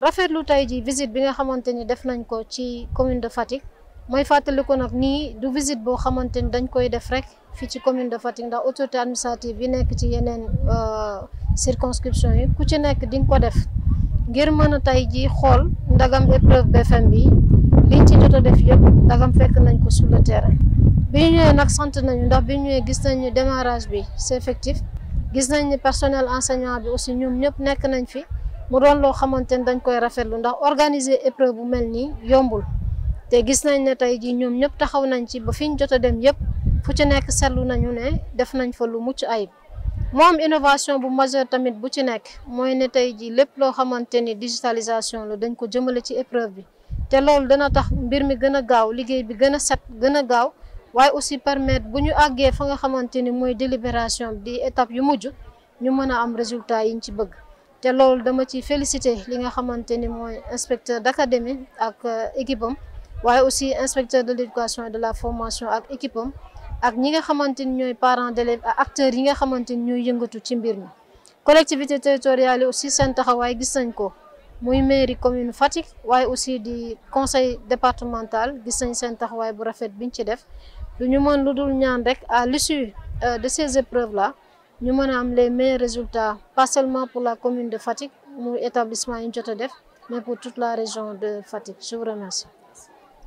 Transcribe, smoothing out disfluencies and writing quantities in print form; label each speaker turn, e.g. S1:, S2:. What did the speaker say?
S1: rafetlu tey ji visite bi nga xamante ni def nañ ko ci commune de Fatick mooy fàttali ko nag nii du visite boo xamante ni dañ koy def rek fii ci commune de Fatick ndax autorité administrative yi nekk ci yeneen circonscription yi ku ci nekk di nga ko def ngir mën a tey ji xool ndagam épreuve BFM bi liñ ci jot a def yëpp ndagam fekk nañ ko sur le terrain. bi ñu ñëwee nag sant nañu ndax bi ñu ñëwee gis nañu démarrage bi c'est effectif gis nañ ni personnel enseignant bi aussi ñoom ñëpp nekk nañ fi mu doon loo xamante ni dañ koy rafetlu ndax organiser épreuve bu mel nii yombul te gis nañ ne tey jii ñoom ñëpp taxaw nañ ci ba fi ñu jot a dem yëpp fu ci nekk seetlu nañu ne def nañ fa lu mucc ayib. moo am innovation bu majeure tamit bu ci nekk mooy ne tey jii lépp loo xamante ni digitalisation la dañ ko jëmale ci épreuve bi te loolu dana tax mbir mi gën a gaaw liggéey bi gën a set gën a gaaw waaye aussi permettre bu ñu àggee fa nga xamante ni mooy délibération di étape yu mujj ñu mën a am résultat yiñ ci bëgg. te loolu dama ci félicité li nga xamante ni mooy inspecteur d'académie ak équipe am waaye aussi inspecteur de l'éducation et de la formation ak équipe am ak ñi nga xamante ni ñooy parents d'élèves ak acteurs yi nga xamante ni ñooy yëngatu ci mbir mi. collectivité territoriale yi aussi seen taxawaay gis nañ ko muy mairie commune Fatick waaye aussi di conseil départemental gis nañ seen taxawaay bu rafet biñ ci def lu ñu mën lu dul ñaan rek à l'issue de ces épreuves là ñu mën a am les meilleurs résultats pas seulement pour la commune de Fatick muy établissement yi ñu jot a def mais pour toute la région de Fatick. Je vous remercie.